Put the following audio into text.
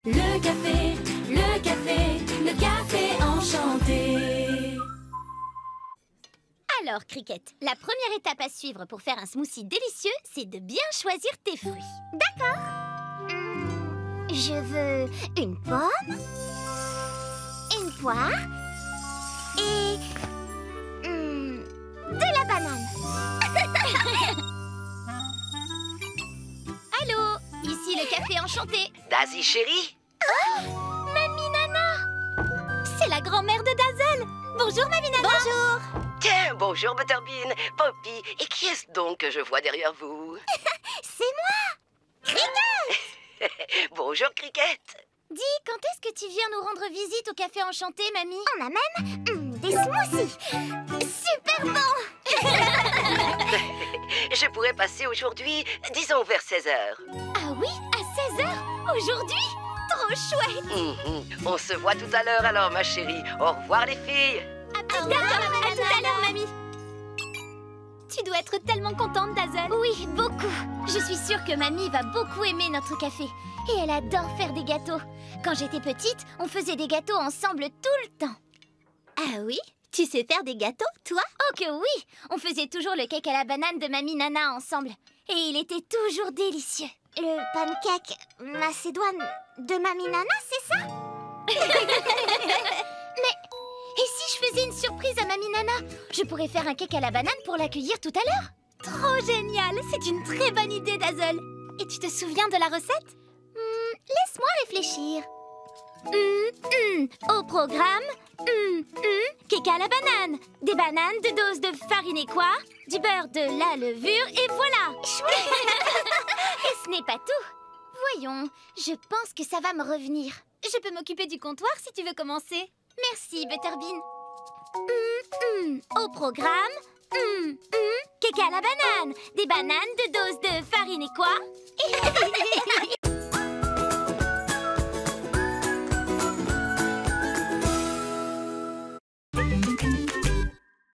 Le café, le café, le café enchanté. Alors, Cricket, la première étape à suivre pour faire un smoothie délicieux, c'est de bien choisir tes fruits. D'accord. Je veux une pomme, une poire et de la banane. Allô, ici le café enchanté. Daisy chérie? Mamie Nana! C'est la grand-mère de Dazzle. Bonjour, Mamie Nana. Bonjour. Tiens, bonjour Butterbean, Poppy, et qui est-ce donc que je vois derrière vous? C'est moi, Cricket. Bonjour Cricket. Dis, quand est-ce que tu viens nous rendre visite au café enchanté, Mamie? On a même des smoothies. Super bon. Je pourrais passer aujourd'hui, disons vers 16h. Ah oui, à 16h? Aujourd'hui? Trop chouette. On se voit tout à l'heure alors, ma chérie. Au revoir les filles. À tout à l'heure, Mamie. Tu dois être tellement contente, Dazzle. Oui, beaucoup. Je suis sûre que Mamie va beaucoup aimer notre café. Et elle adore faire des gâteaux. Quand j'étais petite, on faisait des gâteaux ensemble tout le temps. Ah oui? Tu sais faire des gâteaux, toi? Oh que oui! On faisait toujours le cake à la banane de Mamie Nana ensemble. Et il était toujours délicieux. Le pancake macédoine de Mamie Nana, c'est ça? Et si je faisais une surprise à Mamie Nana? Je pourrais faire un cake à la banane pour l'accueillir tout à l'heure. Trop génial! C'est une très bonne idée, Dazzle. Et tu te souviens de la recette? Laisse-moi réfléchir. Au programme, cake à la banane. Des bananes, 2 doses de farine et quoi? Du beurre, de la levure et voilà. Et ce n'est pas tout. Voyons, je pense que ça va me revenir. Je peux m'occuper du comptoir si tu veux commencer. Merci, Butterbean. Au programme, cake à la banane. Des bananes, 2 doses de farine et quoi?